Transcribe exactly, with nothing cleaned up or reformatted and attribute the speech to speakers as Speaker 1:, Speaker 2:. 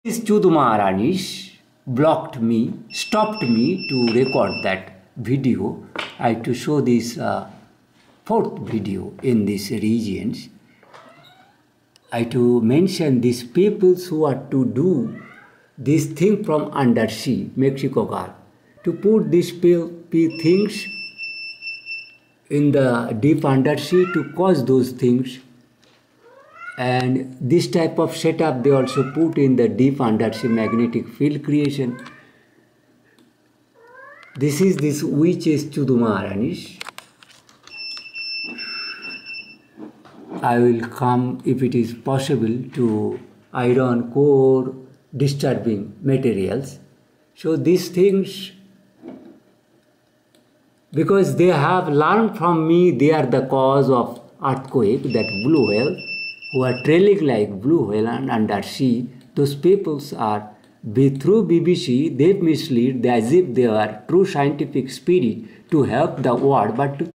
Speaker 1: This Chudu Maharanish blocked me, stopped me to record that video. I have to show this uh, fourth video in these regions. I have to mention these peoples who are to do this thing from undersea, Mexico Gulf, to put these things in the deep undersea to cause those things. And this type of setup they also put in the deep undersea magnetic field creation. This is this which is Chudu Maharanish. I will come, if it is possible, to iron core disturbing materials. So these things, because they have learned from me, they are the cause of earthquake, that blue whale, who are trailing like blue whale and undersea. Those peoples are, through B B C, they mislead as if they are true scientific spirit to help the world, but to